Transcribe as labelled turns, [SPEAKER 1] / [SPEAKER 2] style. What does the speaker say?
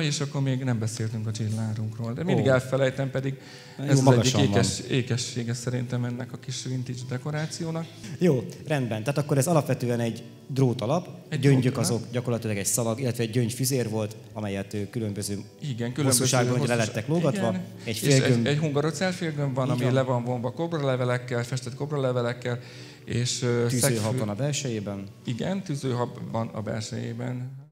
[SPEAKER 1] és akkor még nem beszéltünk a csillárunkról. De mindig elfelejtem, pedig ez
[SPEAKER 2] jó,
[SPEAKER 1] az egyik
[SPEAKER 2] van.
[SPEAKER 1] ékessége szerintem ennek a kis vintage dekorációnak.
[SPEAKER 2] Jó, rendben. Tehát akkor ez alapvetően egy drót alap, gyöngyök azok gyakorlatilag egy szalag, illetve egy gyöngyfüzér volt, amelyet különböző hosszúságban le lettek lógatva.
[SPEAKER 1] Igen.
[SPEAKER 2] Egy félgömb.
[SPEAKER 1] Egy hungarocell félgömb van, ami le van vonva kobralevelekkel, festett kobralevelekkel, és
[SPEAKER 2] tűzőhab van a belsejében.
[SPEAKER 1] Igen, tűzőhab van a belsejében.